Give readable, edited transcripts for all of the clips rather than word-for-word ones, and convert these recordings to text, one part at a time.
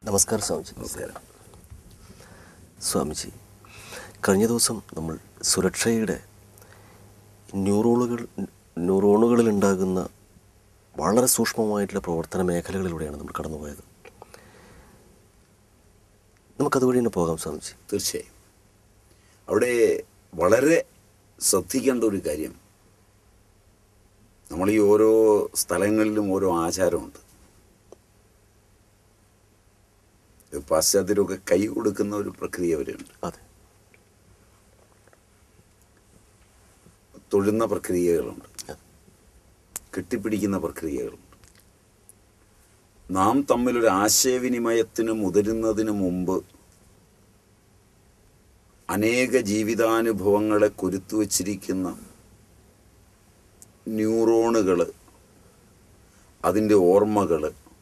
നമസ്കാരം സ്വാമിജി. നമസ്കാരം സ്വാമിജി, കഴിഞ്ഞ ദിവസം നമ്മൾ സുരക്ഷയുടെ ന്യൂറോണുകളിൽ ഉണ്ടാകുന്ന വളരെ സൂക്ഷ്മമായിട്ടുള്ള പ്രവർത്തന മേഖലകളിലൂടെയാണ് നമ്മൾ കടന്നുപോയത്. നമുക്കതുവഴി തന്നെ പോകാം സ്വാമിജി. തീർച്ചയായും. അവിടെ വളരെ ശ്രദ്ധിക്കേണ്ട ഒരു കാര്യം, നമ്മൾ ഈ ഓരോ സ്ഥലങ്ങളിലും ഓരോ ആചാരമുണ്ട്. പാശ്ചാത്യരൊക്കെ കൈ കൊടുക്കുന്ന ഒരു പ്രക്രിയ അവരുണ്ട്. അതെ. തൊഴുന്ന പ്രക്രിയകളുണ്ട്, കെട്ടിപ്പിടിക്കുന്ന പ്രക്രിയകളുണ്ട്. നാം തമ്മിലൊരു ആശയവിനിമയത്തിന് മുതിരുന്നതിന് മുമ്പ് അനേക ജീവിതാനുഭവങ്ങളെ കുരുത്തുവച്ചിരിക്കുന്ന ന്യൂറോണുകൾ, അതിൻ്റെ ഓർമ്മകൾ,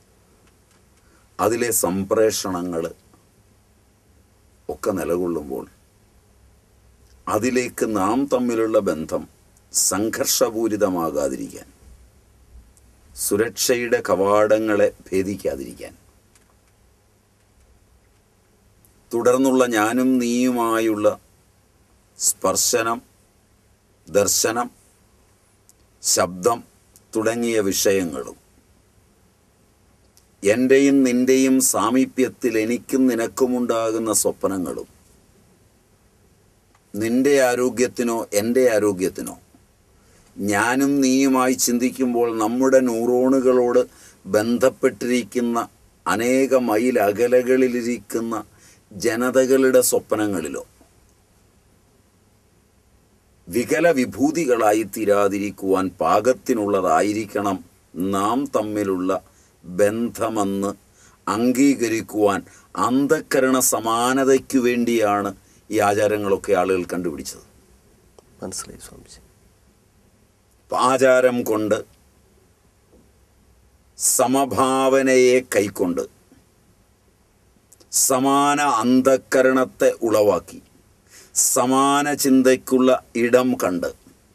അതിലെ സംപ്രേഷണങ്ങൾ ഒക്കെ നിലകൊള്ളുമ്പോൾ അതിലേക്ക് നാം തമ്മിലുള്ള ബന്ധം സംഘർഷപൂരിതമാകാതിരിക്കാൻ, സുരക്ഷയുടെ കവാടങ്ങളെ ഭേദിക്കാതിരിക്കാൻ, തുടർന്നുള്ള ഞാനും നീയുമായുള്ള സ്പർശനം, ദർശനം, ശബ്ദം തുടങ്ങിയ വിഷയങ്ങളും എൻ്റെയും നിൻ്റെയും സാമീപ്യത്തിൽ എനിക്കും നിനക്കുമുണ്ടാകുന്ന സ്വപ്നങ്ങളും നിൻ്റെ ആരോഗ്യത്തിനോ എൻ്റെ ആരോഗ്യത്തിനോ ഞാനും നീയുമായി ചിന്തിക്കുമ്പോൾ നമ്മുടെ ന്യൂറോണുകളോട് ബന്ധപ്പെട്ടിരിക്കുന്ന അനേക മൈൽ അകലകളിലിരിക്കുന്ന ജനതകളുടെ സ്വപ്നങ്ങളിലോ വികല വിഭൂതികളായി തീരാതിരിക്കുവാൻ പാകത്തിനുള്ളതായിരിക്കണം നാം തമ്മിലുള്ള ബന്ധമെന്ന് അംഗീകരിക്കുവാൻ അന്ധക്കരണ സമാനതയ്ക്കു വേണ്ടിയാണ് ഈ ആചാരങ്ങളൊക്കെ ആളുകൾ കണ്ടുപിടിച്ചത്. മനസ്സിലായി സ്വാമിജി. ആചാരം കൊണ്ട് സമഭാവനയെ കൈക്കൊണ്ട് സമാന അന്ധക്കരണത്തെ ഉളവാക്കി സമാന ചിന്തയ്ക്കുള്ള ഇടം കണ്ട്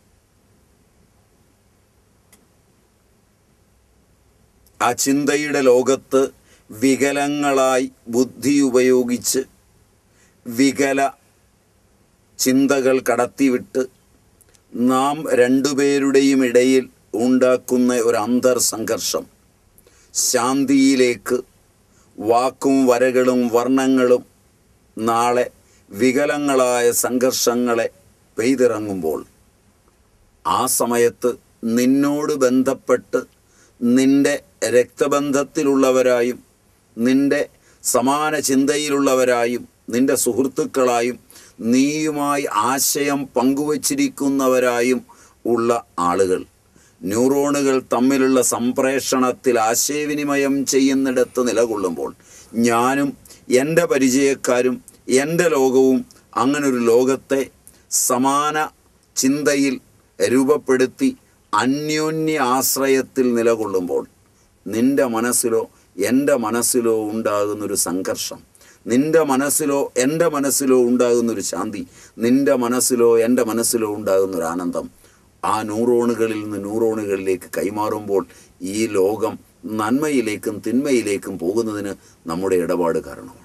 ആ ചിന്തയുടെ ലോകത്ത് വികലങ്ങളായി ബുദ്ധി ഉപയോഗിച്ച് വികല ചിന്തകൾ കടത്തിവിട്ട് നാം രണ്ടുപേരുടെയും ഇടയിൽ ഉണ്ടാക്കുന്ന ഒരു അന്തർസംഘർഷം ശാന്തിയിലേക്ക് വാക്കും വരകളും വർണ്ണങ്ങളും നാളെ വികലങ്ങളായ സംഘർഷങ്ങളെ പെയ്തിറങ്ങുമ്പോൾ ആ സമയത്ത് നിന്നോട് ബന്ധപ്പെട്ട് നിൻ്റെ രക്തബന്ധത്തിലുള്ളവരായും നിൻ്റെ സമാന ചിന്തയിലുള്ളവരായും നിൻ്റെ സുഹൃത്തുക്കളായും നീയുമായി ആശയം പങ്കുവച്ചിരിക്കുന്നവരായും ഉള്ള ആളുകൾ ന്യൂറോണുകൾ തമ്മിലുള്ള സംപ്രേഷണത്തിൽ ആശയവിനിമയം ചെയ്യുന്നിടത്ത് നിലകൊള്ളുമ്പോൾ ഞാനും എൻ്റെ പരിചയക്കാരും എൻ്റെ ലോകവും അങ്ങനൊരു ലോകത്തെ സമാന ചിന്തയിൽ രൂപപ്പെടുത്തി അന്യോന്യ ആശ്രയത്തിൽ നിലകൊള്ളുമ്പോൾ നിൻ്റെ മനസ്സിലോ എൻ്റെ മനസ്സിലോ ഉണ്ടാകുന്നൊരു സംഘർഷം, നിൻ്റെ മനസ്സിലോ എൻ്റെ മനസ്സിലോ ഉണ്ടാകുന്നൊരു ശാന്തി, നിൻ്റെ മനസ്സിലോ എൻ്റെ മനസ്സിലോ ഉണ്ടാകുന്നൊരു ആനന്ദം ആ ന്യൂറോണുകളിൽ നിന്ന് ന്യൂറോണുകളിലേക്ക് കൈമാറുമ്പോൾ ഈ ലോകം നന്മയിലേക്കും തിന്മയിലേക്കും പോകുന്നതിന് നമ്മുടെ ഇടപാട് കാരണമാണ്.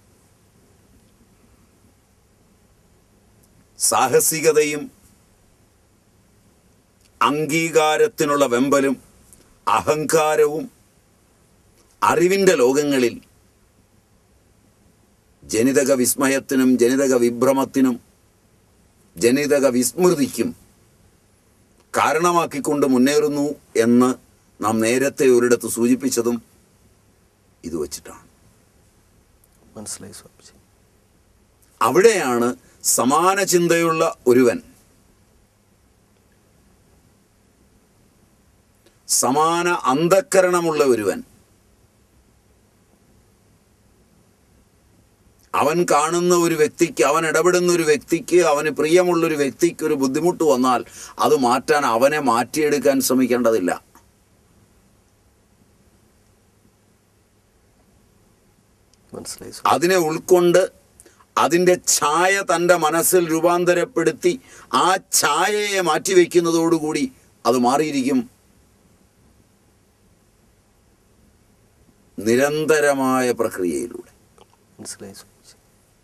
സാഹസികതയും അംഗീകാരത്തിനുള്ള വെമ്പലും അഹങ്കാരവും അറിവിൻ്റെ ലോകങ്ങളിൽ ജനിതക വിസ്മയത്തിനും ജനിതക വിഭ്രമത്തിനും ജനിതക വിസ്മൃതിക്കും കാരണമാക്കിക്കൊണ്ട് മുന്നേറുന്നു എന്ന് നാം നേരത്തെ ഒരിടത്ത് സൂചിപ്പിച്ചതും ഇത് വച്ചിട്ടാണ്. മനസ്സിലായി സ്വാമിജി. അവിടെയാണ് സമാന ചിന്തയുള്ള ഒരുവൻ, സമാന അന്ധക്കരണമുള്ള ഒരുവൻ, അവൻ കാണുന്ന ഒരു വ്യക്തിക്ക്, അവൻ ഇടപെടുന്ന ഒരു വ്യക്തിക്ക്, അവന് പ്രിയമുള്ളൊരു വ്യക്തിക്ക് ഒരു ബുദ്ധിമുട്ട് വന്നാൽ അത് മാറ്റാൻ അവനെ മാറ്റിയെടുക്കാൻ ശ്രമിക്കേണ്ടതില്ല. അതിനെ ഉൾക്കൊണ്ട് അതിൻ്റെ ഛായ തൻ്റെ മനസ്സിൽ രൂപാന്തരപ്പെടുത്തി ആ ഛായയെ മാറ്റിവെക്കുന്നതോടുകൂടി അത് മാറിയിരിക്കും. നിരന്തരമായ പ്രക്രിയയിലൂടെ. മനസ്സിലായി സ്വാമിജി.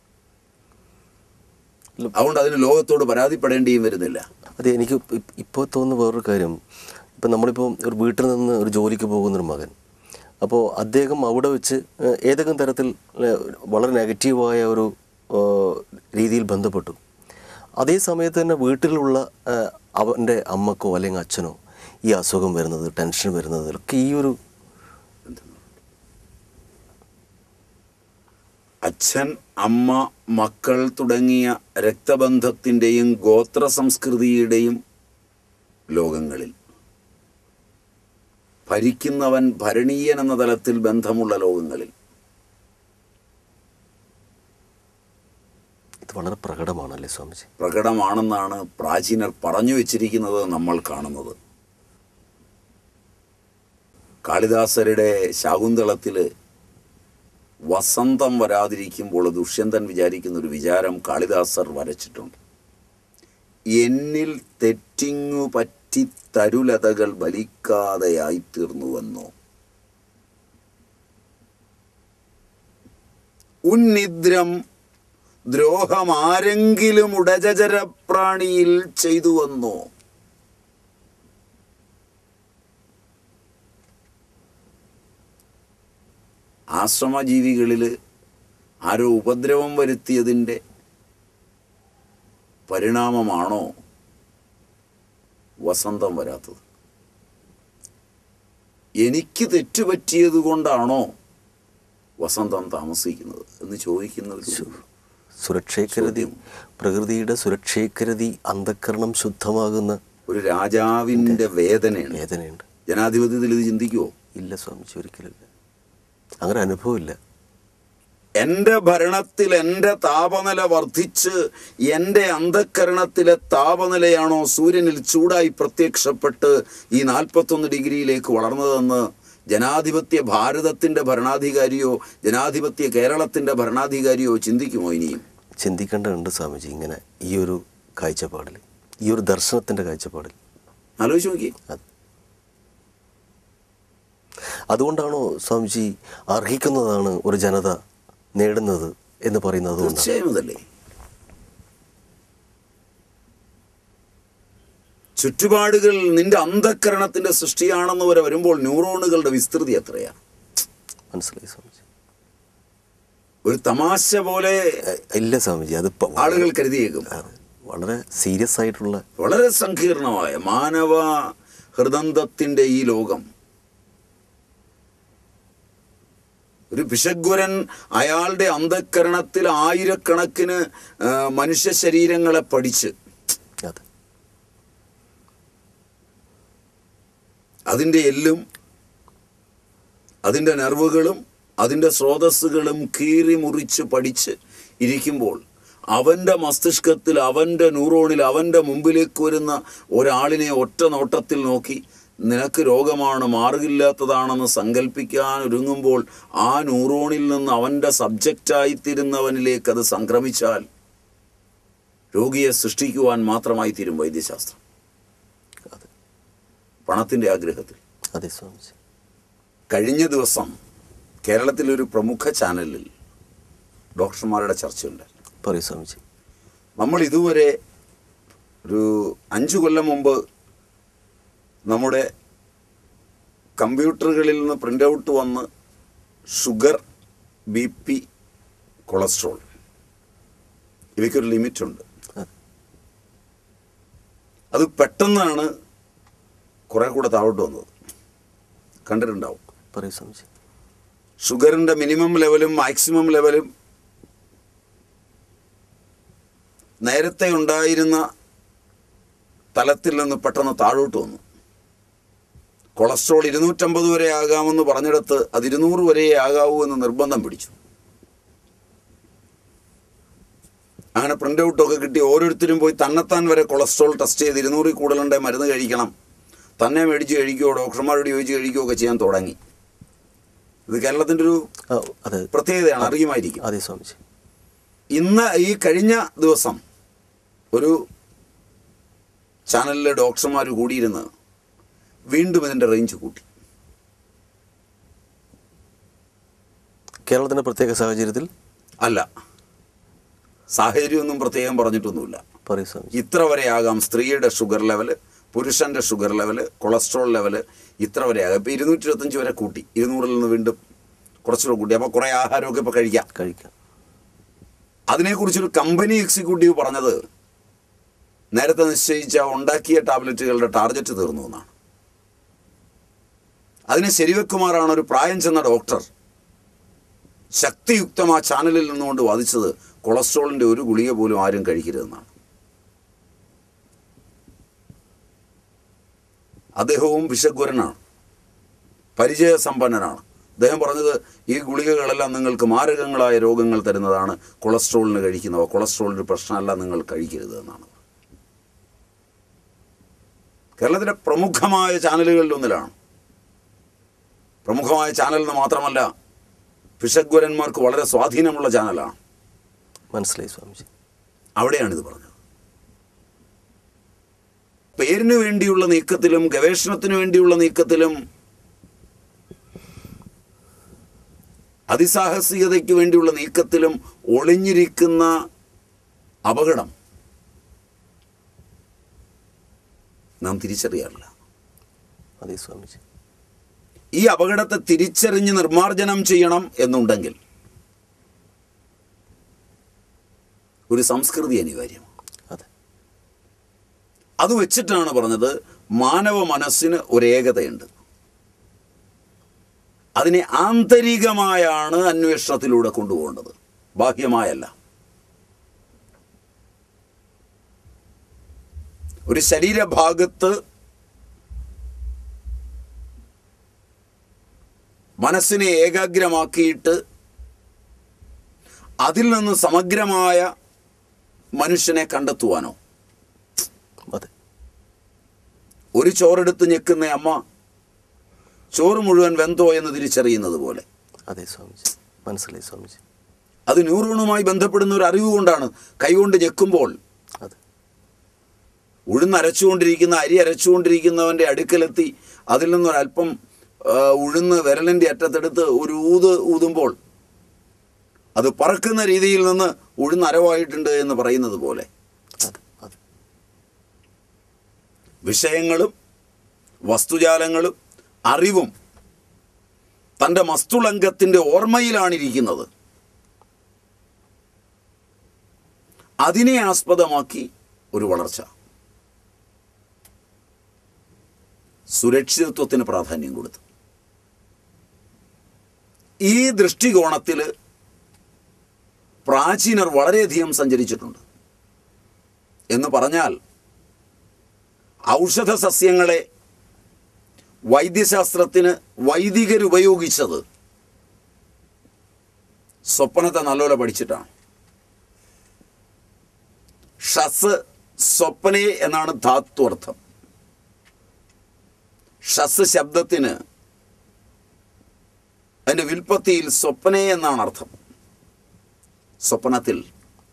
അതുകൊണ്ട് അതിന് ലോകത്തോട് പരാതിപ്പെടേണ്ടിയും വരുന്നില്ല. അതെ, എനിക്ക് ഇപ്പോൾ തോന്നുന്ന വേറൊരു കാര്യം, ഇപ്പം നമ്മളിപ്പോൾ ഒരു വീട്ടിൽ നിന്ന് ഒരു ജോലിക്ക് പോകുന്നൊരു മകൻ, അപ്പോൾ അദ്ദേഹം അവിടെ വെച്ച് ഏതെങ്കിലും തരത്തിൽ വളരെ നെഗറ്റീവായ ഒരു രീതിയിൽ ബന്ധപ്പെട്ടു. അതേ സമയത്ത് തന്നെ വീട്ടിലുള്ള അവൻ്റെ അമ്മക്കോ അല്ലെങ്കിൽ അച്ഛനോ ഈ അസുഖം വരുന്നത്, ടെൻഷൻ വരുന്നത് ഒക്കെ ഈ ഒരു അച്ഛൻ, അമ്മ, മക്കൾ തുടങ്ങിയ രക്തബന്ധത്തിൻ്റെയും ഗോത്ര സംസ്കൃതിയുടെയും ലോകങ്ങളിൽ, ഭരിക്കുന്നവൻ ഭരണീയൻ എന്ന തലത്തിൽ ബന്ധമുള്ള ലോകങ്ങളിൽ ഇത് വളരെ പ്രകടമാണല്ലേ സ്വാമിജി? പ്രകടമാണെന്നാണ് പ്രാചീനർ പറഞ്ഞു വച്ചിരിക്കുന്നത്, നമ്മൾ കാണുന്നത്. കാളിദാസരുടെ ശാകുന്തളത്തിൽ വസന്തം വരാതിരിക്കുമ്പോൾ ദുഷ്യന്തൻ വിചാരിക്കുന്ന ഒരു വിചാരം കാളിദാസർ വരച്ചിട്ടുണ്ട്. എന്നിൽ തെറ്റിങ്ങു പറ്റി തരുലതകൾ ബലിക്കാതെയായിത്തീർന്നുവെന്നോ, ഉന്നിദ്രം ദ്രോഹമാരെങ്കിലും ഉടജരപ്രാണിയിൽ ചെയ്തുവെന്നോ. ആശ്രമജീവികളിൽ ആരോ ഉപദ്രവം വരുത്തിയതിൻ്റെ പരിണാമമാണോ വസന്തം വരാത്തത്? എനിക്ക് തെറ്റുപറ്റിയത് കൊണ്ടാണോ വസന്തം താമസിക്കുന്നത് എന്ന് ചോദിക്കുന്ന ഒരു സുരക്ഷയ്ക്കരുതി, പ്രകൃതിയുടെ സുരക്ഷയ്ക്കരുതി അന്ധക്കരണം ശുദ്ധമാകുന്ന ഒരു രാജാവിൻ്റെ വേദനയുണ്ട്. ജനാധിപത്യത്തിൽ ഇത് ചിന്തിക്കുമോ? ഇല്ല സ്വാമിജി, ഒരിക്കലില്ല. അങ്ങനെ അനുഭവമില്ല. എൻ്റെ ഭരണത്തിൽ എൻ്റെ താപനില വർദ്ധിച്ച് എൻ്റെ അന്ധക്കരണത്തിലെ താപനിലയാണോ സൂര്യനിൽ ചൂടായി പ്രത്യക്ഷപ്പെട്ട് ഈ 41 ഡിഗ്രിയിലേക്ക് വളർന്നതെന്ന് ജനാധിപത്യ ഭാരതത്തിൻ്റെ ഭരണാധികാരിയോ ജനാധിപത്യ കേരളത്തിൻ്റെ ഭരണാധികാരിയോ ചിന്തിക്കുമോ? ഇനിയും ചിന്തിക്കേണ്ടതുണ്ട് സ്വാമിജി. ഇങ്ങനെ ഈ ഒരു കാഴ്ചപ്പാടിൽ, ഈ ഒരു ദർശനത്തിൻ്റെ കാഴ്ചപ്പാടിൽ ആലോചിച്ച് നോക്കി. അതുകൊണ്ടാണോ സ്വാമിജി അർഹിക്കുന്നതാണ് ഒരു ജനത നേടുന്നത് എന്ന് പറയുന്നത്? തീർച്ചയായും അതല്ലേ. ചുറ്റുപാടുകൾ നിന്റെ അന്ധക്കരണത്തിന്റെ സൃഷ്ടിയാണെന്ന് വരെ വരുമ്പോൾ ന്യൂറോണുകളുടെ വിസ്തൃതി എത്രയാണ്? മനസ്സിലായി സ്വാമിജി. ഒരു തമാശ പോലെ ഇല്ല സ്വാമിജി, അത് ആളുകൾ കരുതിയേക്കും. വളരെ സീരിയസ് ആയിട്ടുള്ള, വളരെ സങ്കീർണമായ മാനവ ഹൃദന്തത്തിന്റെ ഈ ലോകം. ഒരു പിശഗ്വരൻ അയാളുടെ അന്ധക്കരണത്തിൽ ആയിരക്കണക്കിന് മനുഷ്യ ശരീരങ്ങളെ പഠിച്ച് അതിൻ്റെ എല്ലും അതിൻ്റെ നെർവുകളും അതിൻ്റെ സ്രോതസ്സുകളും കീറി മുറിച്ച് പഠിച്ച് ഇരിക്കുമ്പോൾ അവൻ്റെ മസ്തിഷ്കത്തിൽ, അവൻ്റെ ന്യൂറോണിൽ, അവൻ്റെ മുമ്പിലേക്ക് വരുന്ന ഒരാളിനെ ഒറ്റ നോട്ടത്തിൽ നോക്കി നിനക്ക് രോഗമാണ്, മാർഗില്ലാത്തതാണെന്ന് സങ്കല്പിക്കാൻ ഒരുങ്ങുമ്പോൾ ആ ന്യൂറോണിൽ നിന്ന് അവൻ്റെ സബ്ജക്റ്റായിത്തീരുന്നവനിലേക്ക് അത് സംക്രമിച്ചാൽ രോഗിയെ സൃഷ്ടിക്കുവാൻ മാത്രമായി തീരും വൈദ്യശാസ്ത്രം, പണത്തിൻ്റെ ആഗ്രഹത്തിൽ. അതെ സ്വാമിജി. കഴിഞ്ഞ ദിവസം കേരളത്തിലൊരു പ്രമുഖ ചാനലിൽ ഡോക്ടർമാരുടെ ചർച്ചയുണ്ട്. പറയൂ സ്വാമിജി. നമ്മൾ ഇതുവരെ ഒരു 5 കൊല്ലം മുമ്പ് നമ്മുടെ കമ്പ്യൂട്ടറുകളിൽ നിന്ന് പ്രിൻ്റ് ഔട്ട് വന്ന് ഷുഗർ, BP, കൊളസ്ട്രോൾ ഇവയ്ക്കൊരു ലിമിറ്റുണ്ട്. അത് പെട്ടെന്നാണ് കുറെ കൂടെ താഴോട്ട് വന്നത്. കണ്ടിട്ടുണ്ടാവും. പറയൂ സ്വാമിജി. ഷുഗറിൻ്റെ മിനിമം ലെവലും മാക്സിമം ലെവലും നേരത്തെ ഉണ്ടായിരുന്ന തലത്തിൽ നിന്ന് പെട്ടെന്ന് താഴോട്ട് വന്നു. കൊളസ്ട്രോൾ 250 വരെ ആകാമെന്ന് പറഞ്ഞിടത്ത് അത് 200 വരെ ആകാവൂ എന്ന് നിർബന്ധം പിടിച്ചു. അങ്ങനെ പ്രിൻ്റ് ഔട്ടൊക്കെ കിട്ടി ഓരോരുത്തരും പോയി തന്നെത്താൻ വരെ കൊളസ്ട്രോൾ ടെസ്റ്റ് ചെയ്ത് 200 കൂടുതലുണ്ടെ മരുന്ന് കഴിക്കണം, തന്നെ മേടിച്ച് കഴിക്കുകയോ ഡോക്ടർമാരോട് ചോദിച്ച് കഴിക്കുകയോ ഒക്കെ ചെയ്യാൻ തുടങ്ങി. ഇത് കേരളത്തിൻ്റെ ഒരു പ്രത്യേകതയാണ്, അറിയുമായിരിക്കും. അതെ സ്വാമിജി. ഇന്ന് ഈ കഴിഞ്ഞ ദിവസം ഒരു ചാനലിലെ ഡോക്ടർമാർ കൂടിയിരുന്ന് വീണ്ടും ഇതിൻ്റെ റേഞ്ച് കൂട്ടി. കേരളത്തിൻ്റെ പ്രത്യേക സാഹചര്യത്തിൽ അല്ല, സാഹചര്യമൊന്നും പ്രത്യേകം പറഞ്ഞിട്ടൊന്നുമില്ല. പറയൂ സ്വാമിജി. ഇത്ര വരെ ആകാം സ്ത്രീയുടെ ഷുഗർ ലെവല്, പുരുഷൻ്റെ ഷുഗർ ലെവല്, കൊളസ്ട്രോൾ ലെവല് ഇത്ര വരെ ആകാം. ഇപ്പോൾ 225 വരെ കൂട്ടി, 200-ൽ നിന്ന് വീണ്ടും കുറച്ചുകൂടെ കൂട്ടി. അപ്പോൾ കുറേ ആഹാരമൊക്കെ ഇപ്പോൾ കഴിക്കാം. അതിനെക്കുറിച്ചൊരു കമ്പനി എക്സിക്യൂട്ടീവ് പറഞ്ഞത് നേരത്തെ നിശ്ചയിച്ച ഉണ്ടാക്കിയ ടാബ്ലറ്റുകളുടെ ടാർഗറ്റ് തീർന്നു എന്നാണ്. അതിനെ ശരിവെക്കുമാറാണ് ഒരു പ്രായം ചെന്ന ഡോക്ടർ ശക്തിയുക്തം ആ ചാനലിൽ നിന്നുകൊണ്ട് വാദിച്ചത് കൊളസ്ട്രോളിൻ്റെ ഒരു ഗുളിക പോലും ആരും കഴിക്കരുതെന്നാണ്. അദ്ദേഹവും വിഷഗ്വരനാണ്, പരിചയസമ്പന്നനാണ്. അദ്ദേഹം പറഞ്ഞത് ഈ ഗുളികകളെല്ലാം നിങ്ങൾക്ക് മാരകങ്ങളായ രോഗങ്ങൾ തരുന്നതാണ്, കൊളസ്ട്രോളിന് കഴിക്കുന്നവ കൊളസ്ട്രോളിന് പ്രശ്നമല്ല, നിങ്ങൾ കഴിക്കരുത് എന്നാണ്. കേരളത്തിലെ പ്രമുഖമായ ചാനലുകളിലൊന്നിലാണ്. പ്രമുഖമായ ചാനൽ എന്ന് മാത്രമല്ല, വിഷഗ്വരന്മാർക്ക് വളരെ സ്വാധീനമുള്ള ചാനലാണ്. മനസ്സിലായി സ്വാമിജി. അവിടെയാണിത് പറഞ്ഞത്. പേരിന് വേണ്ടിയുള്ള നീക്കത്തിലും ഗവേഷണത്തിന് വേണ്ടിയുള്ള നീക്കത്തിലും അതിസാഹസികതയ്ക്ക് വേണ്ടിയുള്ള നീക്കത്തിലും ഒളിഞ്ഞിരിക്കുന്ന അപകടം നാം തിരിച്ചറിയാറില്ല. അതെ സ്വാമിജി. ഈ അപകടത്തെ തിരിച്ചറിഞ്ഞ് നിർമ്മാർജ്ജനം ചെയ്യണം എന്നുണ്ടെങ്കിൽ ഒരു സംസ്കൃതി അനിവാര്യമാണ്. അത് വെച്ചിട്ടാണ് പറഞ്ഞത് മാനവ മനസ്സിന് ഒരേകതയുണ്ട്. അതിനെ ആന്തരികമായാണ് അന്വേഷണത്തിലൂടെ കൊണ്ടുപോകേണ്ടത്, ബാഹ്യമായല്ല. ഒരു ശരീരഭാഗത്ത് മനസ്സിനെ ഏകാഗ്രമാക്കിയിട്ട് അതിൽ നിന്ന് സമഗ്രമായ മനുഷ്യനെ കണ്ടെത്തുവാനോ, ഒരു ചോറെടുത്ത് ഞെക്കുന്ന അമ്മ ചോറ് മുഴുവൻ വെന്തോ എന്ന് തിരിച്ചറിയുന്നത് പോലെ. അതെ സ്വാമിജി, മനസ്സിലായി സ്വാമിജി. അത് ന്യൂറോണുമായി ബന്ധപ്പെടുന്ന ഒരു അറിവ് കൊണ്ടാണ്. കൈകൊണ്ട് ഞെക്കുമ്പോൾ ഉഴുന്നരച്ചുകൊണ്ടിരിക്കുന്ന അരി അരച്ചുകൊണ്ടിരിക്കുന്നവൻ്റെ അടുക്കലെത്തി അതിൽ നിന്നൊരല്പം ഉഴുന്ന് വിരലിൻ്റെ അറ്റത്തെടുത്ത് ഒരു ഊതുമ്പോൾ അത് പറക്കുന്ന രീതിയിൽ നിന്ന് ഉഴുന്നരവായിട്ടുണ്ട് എന്ന് പറയുന്നത് പോലെ വിഷയങ്ങളും വസ്തുജാലങ്ങളും അറിവും തൻ്റെ മസ്തുളങ്കത്തിൻ്റെ ഓർമ്മയിലാണിരിക്കുന്നത്. അതിനെ ആസ്പദമാക്കി ഒരു വളർച്ച, സുരക്ഷിതത്വത്തിന് പ്രാധാന്യം കൊടുത്തു. ഈ ദൃഷ്ടികോണത്തിൽ പ്രാചീനർ വളരെയധികം സഞ്ചരിച്ചിട്ടുണ്ട്. എന്ന് പറഞ്ഞാൽ ഔഷധ സസ്യങ്ങളെ വൈദ്യശാസ്ത്രത്തിന് വൈദികരുപയോഗിച്ചത് സ്വപ്നത്തെ നല്ലപോലെ പഠിച്ചിട്ടാണ്. ഷസ് സ്വപ്നെ എന്നാണ് ധാത്വർത്ഥം. ഷസ് ശബ്ദത്തിന് അതിൻ്റെ വിൽപ്പത്തിയിൽ സ്വപ്നെ എന്നാണ് അർത്ഥം. സ്വപ്നത്തിൽ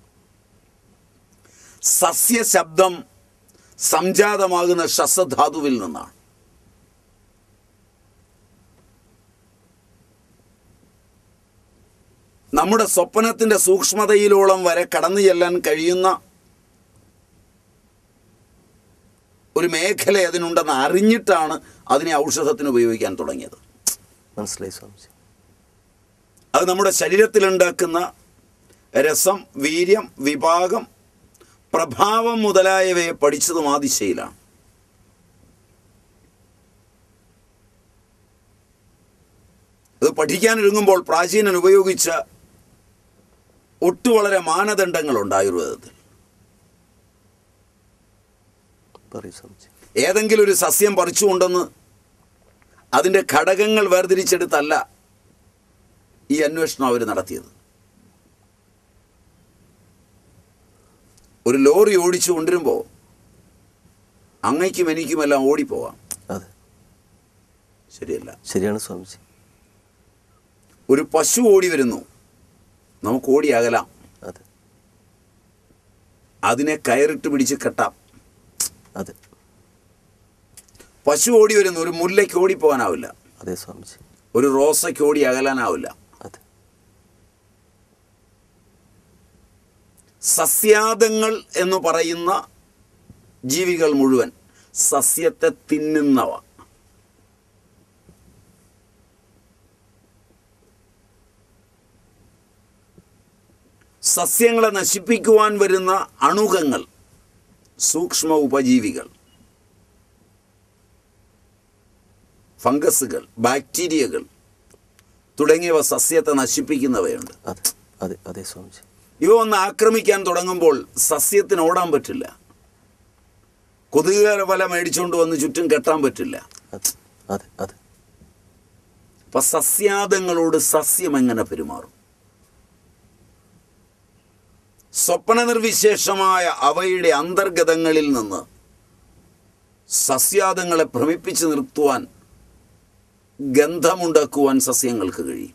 സസ്യശബ്ദം സംജാതമാകുന്ന ഷസധാതുവിൽ നിന്നാണ്. നമ്മുടെ സ്വപ്നത്തിൻ്റെ സൂക്ഷ്മതയിലോളം വരെ കടന്നു ചെല്ലാൻ കഴിയുന്ന ഒരു മേഖല അതിനുണ്ടെന്ന് അറിഞ്ഞിട്ടാണ് അതിനെ ഔഷധത്തിന് ഉപയോഗിക്കാൻ തുടങ്ങിയത്. മനസ്സിലായി സ്വാമിജി. അത് നമ്മുടെ ശരീരത്തിലുണ്ടാക്കുന്ന രസം, വീര്യം, വിഭാഗം, പ്രഭാവം മുതലായവയെ പഠിച്ചതും ആ ദിശയിലാണ്. അത് പഠിക്കാനൊരുങ്ങുമ്പോൾ പ്രാചീനൻ ഉപയോഗിച്ച വളരെ മാനദണ്ഡങ്ങളുണ്ട് ആയുർവേദത്തിൽ. ഏതെങ്കിലും ഒരു സസ്യം പറിച്ചുകൊണ്ടെന്ന് അതിൻ്റെ ഘടകങ്ങൾ വേർതിരിച്ചെടുത്തല്ല ഈ അന്വേഷണം അവർ നടത്തിയത്. ഒരു ലോറി ഓടിച്ചു കൊണ്ടിരുമ്പോൾ അങ്ങയ്ക്കും എനിക്കുമെല്ലാം ഓടിപ്പോവാം. അതെ, ശരിയല്ല? ശരിയാണ് സ്വാമിജി. ഒരു പശു ഓടി വരുന്നു, നമുക്ക് ഓടി അകലാം. അതെ, അതിനെ കയറിട്ട് പിടിച്ച് കെട്ടാം. അതെ, പശു ഓടി വരുന്നു, ഒരു മുല്ലയ്ക്ക് ഓടിപ്പോകാനാവില്ല. അതെ സ്വാമിജി. ഒരു റോസയ്ക്ക് ഓടി അകലാനാവില്ല. അതെ, സസ്യാദങ്ങൾ എന്ന് പറയുന്ന ജീവികൾ മുഴുവൻ സസ്യത്തെ തിന്നുന്നവ. സസ്യങ്ങളെ നശിപ്പിക്കുവാൻ വരുന്ന അണുകങ്ങൾ, സൂക്ഷ്മ ഉപജീവികൾ, ഫംഗസുകൾ, ബാക്ടീരിയകൾ തുടങ്ങിയവ സസ്യത്തെ നശിപ്പിക്കുന്നവയുണ്ട്. അതെ സ്വാമിജി. ഇവ ഒന്ന് ആക്രമിക്കാൻ തുടങ്ങുമ്പോൾ സസ്യത്തിന് ഓടാൻ പറ്റില്ല. കൊതുകുകാര വല മേടിച്ചുകൊണ്ട് വന്ന് ചുറ്റും കെട്ടാൻ പറ്റില്ല. അപ്പൊ സസ്യാദങ്ങളോട് സസ്യം എങ്ങനെ പെരുമാറും? സ്വപ്ന നിർവിശേഷമായ അവയുടെ അന്തർഗതങ്ങളിൽ നിന്ന് സസ്യാദങ്ങളെ ഭ്രമിപ്പിച്ച് നിർത്തുവാൻ, ഗന്ധമുണ്ടാക്കുവാൻ സസ്യങ്ങൾക്ക് കഴിയും.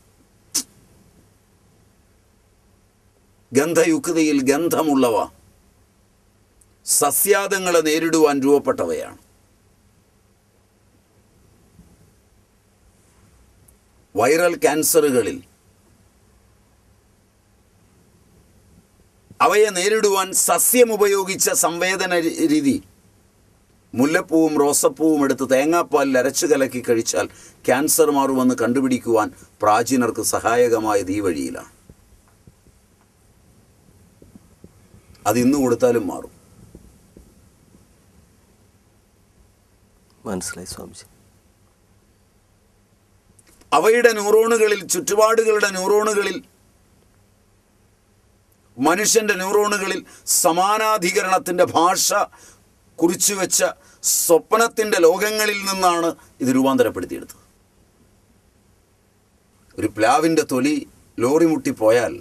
ഗന്ധയുക്തയിൽ ഗന്ധമുള്ളവ സസ്യാദങ്ങളെ നേരിടുവാൻ രൂപപ്പെട്ടവയാണ്. വൈറൽ ക്യാൻസറുകളിൽ അവയെ നേരിടുവാൻ സസ്യം ഉപയോഗിച്ച സംവേദന രീതി, മുല്ലപ്പൂവും റോസപ്പൂവും എടുത്ത് തേങ്ങാപ്പാലിൽ അരച്ചു കലക്കി കഴിച്ചാൽ ക്യാൻസർ മാറുമെന്ന് കണ്ടുപിടിക്കുവാൻ പ്രാചീനർക്ക് സഹായകമായത് ഈ വഴിയിലാണ്. അതിന്ന് കൊടുത്താലും മാറും. മനസ്സിലായി സ്വാമിജി. അവയുടെ ന്യൂറോണുകളിൽ, ചുറ്റുപാടുകളുടെ ന്യൂറോണുകളിൽ, മനുഷ്യൻ്റെ ന്യൂറോണുകളിൽ സമാനാധികരണത്തിൻ്റെ ഭാഷ കുറിച്ചു വെച്ച സ്വപ്നത്തിൻ്റെ ലോകങ്ങളിൽ നിന്നാണ് ഇത് രൂപാന്തരപ്പെടുത്തിയെടുത്തത്. ഒരു പ്ലാവിൻ്റെ തൊലി ലോറി മുട്ടിപ്പോയാൽ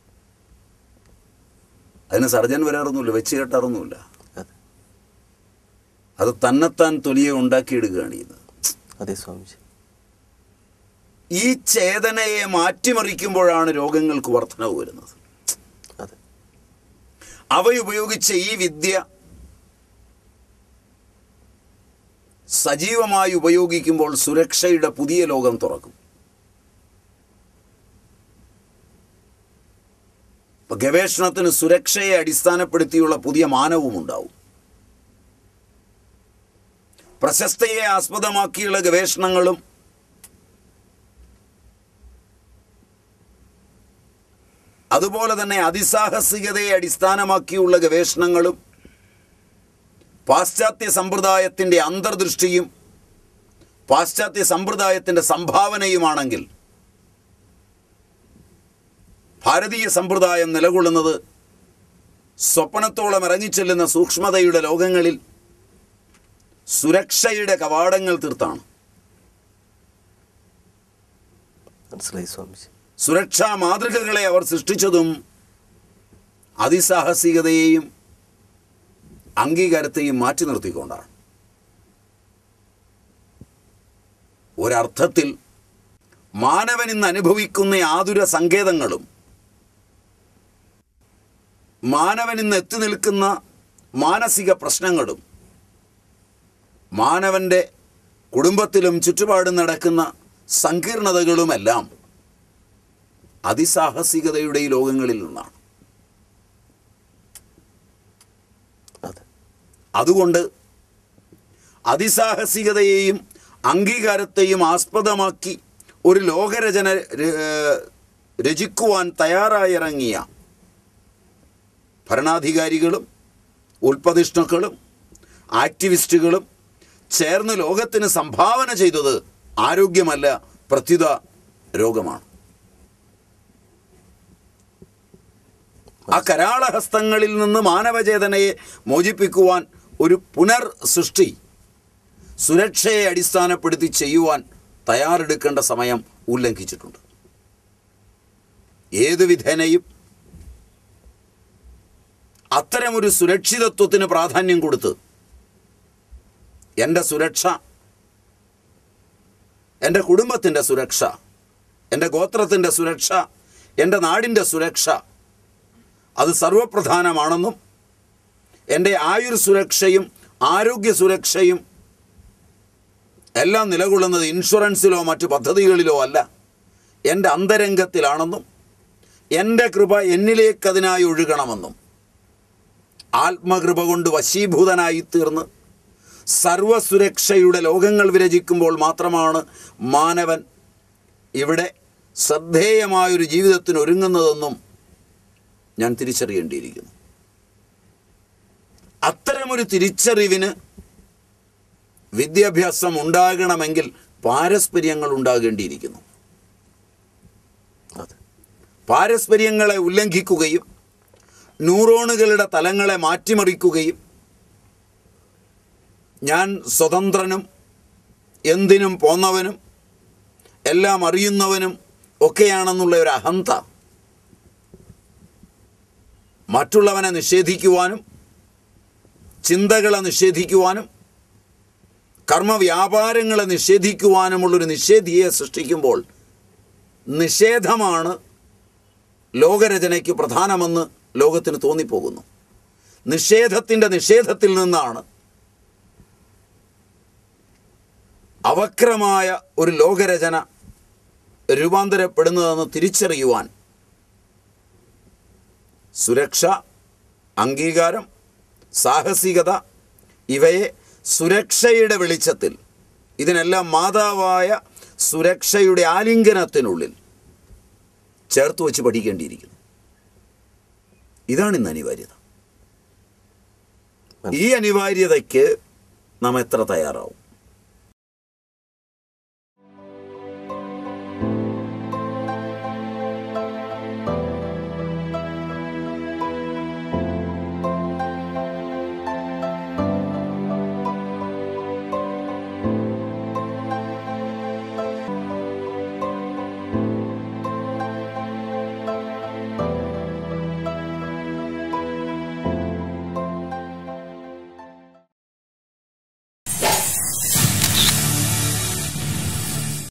അതിന് സർജൻ വരാറൊന്നുമില്ല, വെച്ച് കെട്ടാറൊന്നുമില്ല. അത് തന്നെത്താൻ തൊലിയെ ഉണ്ടാക്കിയെടുക്കുകയാണ് ചെയ്യുന്നത്. അതെ സ്വാമിജി. ഈ ചേതനയെ മാറ്റിമറിക്കുമ്പോഴാണ് രോഗങ്ങൾക്ക് വർധനവ് വരുന്നത്. അവയുപയോഗിച്ച ഈ വിദ്യ സജീവമായി ഉപയോഗിക്കുമ്പോൾ സുരക്ഷയുടെ പുതിയ ലോകം തുറക്കും. ഗവേഷണത്തിന് സുരക്ഷയെ അടിസ്ഥാനപ്പെടുത്തിയുള്ള പുതിയ മാനവും ഉണ്ടാവും. പ്രശസ്തയെ ആസ്പദമാക്കിയുള്ള ഗവേഷണങ്ങളും അതുപോലെ തന്നെ അതിസാഹസികതയെ അടിസ്ഥാനമാക്കിയുള്ള ഗവേഷണങ്ങളും പാശ്ചാത്യ സമ്പ്രദായത്തിൻ്റെ അന്തർദൃഷ്ടിയും പാശ്ചാത്യ സമ്പ്രദായത്തിൻ്റെ സംഭാവനയുമാണെങ്കിൽ ഭാരതീയ സമ്പ്രദായം നിലകൊള്ളുന്നത് സ്വപ്നത്തോളം ഇറങ്ങിച്ചെല്ലുന്ന സൂക്ഷ്മതയുടെ ലോകങ്ങളിൽ സുരക്ഷയുടെ കവാടങ്ങൾ തീർത്താണ്. മനസ്സിലായി സ്വാമിജി. സുരക്ഷാ മാതൃകകളെ അവർ സൃഷ്ടിച്ചതും അതിസാഹസികതയെയും അംഗീകാരത്തെയും മാറ്റി നിർത്തിക്കൊണ്ടാണ്. ഒരർത്ഥത്തിൽ മാനവൻ ഇന്ന് അനുഭവിക്കുന്ന ആതുര സങ്കേതങ്ങളും മാനവൻ ഇന്ന് എത്തി നിൽക്കുന്ന മാനസിക പ്രശ്നങ്ങളും മാനവൻ്റെ കുടുംബത്തിലും ചുറ്റുപാടും നടക്കുന്ന സങ്കീർണതകളുമെല്ലാം അതിസാഹസികതയുടെ ഈ ലോകങ്ങളിൽ നിന്നാണ്. അതുകൊണ്ട് അതിസാഹസികതയെയും അംഗീകാരത്തെയും ആസ്പദമാക്കി ഒരു ലോകരചന രചിക്കുവാൻ തയ്യാറായിറങ്ങിയ ഭരണാധികാരികളും ഉൽപ്പതിഷ്ണുക്കളും ആക്ടിവിസ്റ്റുകളും ചേർന്ന് ലോകത്തിന് സംഭാവന ചെയ്തത് ആരോഗ്യമല്ല, പ്രത്യുത രോഗമാണ്. ആ കരാളഹസ്തങ്ങളിൽ നിന്ന് മാനവചേതനയെ മോചിപ്പിക്കുവാൻ ഒരു പുനർ സൃഷ്ടി സുരക്ഷയെ അടിസ്ഥാനപ്പെടുത്തി ചെയ്യുവാൻ തയ്യാറെടുക്കേണ്ട സമയം ഉല്ലംഘിച്ചിട്ടുണ്ട്. ഏതു വിധേനയും അത്തരമൊരു സുരക്ഷിതത്വത്തിന് പ്രാധാന്യം കൊടുത്ത് എൻ്റെ സുരക്ഷ, എൻ്റെ കുടുംബത്തിൻ്റെ സുരക്ഷ, എൻ്റെ ഗോത്രത്തിൻ്റെ സുരക്ഷ, എൻ്റെ നാടിൻ്റെ സുരക്ഷ അത് സർവപ്രധാനമാണെന്നും എൻ്റെ ആയുർ സുരക്ഷയും ആരോഗ്യ സുരക്ഷയും എല്ലാം നിലകൊള്ളുന്നത് ഇൻഷുറൻസിലോ മറ്റു പദ്ധതികളിലോ അല്ല, എൻ്റെ അന്തരംഗത്തിലാണെന്നും എൻ്റെ കൃപ എന്നിലേക്ക് അതിനായി ഒഴുകണമെന്നും ആത്മകൃപ കൊണ്ട് വശീഭൂതനായിത്തീർന്ന് സർവസുരക്ഷയുടെ ലോകങ്ങൾ വിരചിക്കുമ്പോൾ മാത്രമാണ് മാനവൻ ഇവിടെ ശ്രദ്ധേയമായൊരു ജീവിതത്തിന് ഒരുങ്ങുന്നതെന്നും ഞാൻ തിരിച്ചറിയേണ്ടിയിരിക്കുന്നു. അത്തരമൊരു തിരിച്ചറിവിന് വിദ്യാഭ്യാസം ഉണ്ടാകണമെങ്കിൽ പാരസ്പര്യങ്ങൾ ഉണ്ടാകേണ്ടിയിരിക്കുന്നു. പാരസ്പര്യങ്ങളെ ഉല്ലംഘിക്കുകയും ന്യൂറോണുകളുടെ തലങ്ങളെ മാറ്റിമറിക്കുകയും ഞാൻ സ്വതന്ത്രനും എന്തിനും പോന്നവനും എല്ലാം അറിയുന്നവനും ഒക്കെയാണെന്നുള്ള ഒരു അഹന്ത മറ്റുള്ളവനെ നിഷേധിക്കുവാനും ചിന്തകളെ നിഷേധിക്കുവാനും കർമ്മവ്യാപാരങ്ങളെ നിഷേധിക്കുവാനുമുള്ളൊരു നിഷേധിയെ സൃഷ്ടിക്കുമ്പോൾ നിഷേധമാണ് ലോകരചനയ്ക്ക് പ്രധാനമെന്ന് ലോകത്തിന് തോന്നിപ്പോകുന്നു. നിഷേധത്തിൻ്റെ നിഷേധത്തിൽ നിന്നാണ് അവക്രമായ ഒരു ലോകരചന രൂപാന്തരപ്പെടുന്നതെന്ന് തിരിച്ചറിയുവാൻ സുരക്ഷ, അംഗീകാരം, സാഹസികത ഇവയെ സുരക്ഷയുടെ വെളിച്ചത്തിൽ, ഇതിനെല്ലാം മാതാവായ സുരക്ഷയുടെ ആലിംഗനത്തിനുള്ളിൽ ചേർത്ത് വച്ച് പഠിക്കേണ്ടിയിരിക്കുന്നു. ഇതാണ് ഇന്ന് അനിവാര്യത. ഈ അനിവാര്യതയ്ക്ക് നാം എത്ര തയ്യാറാവും?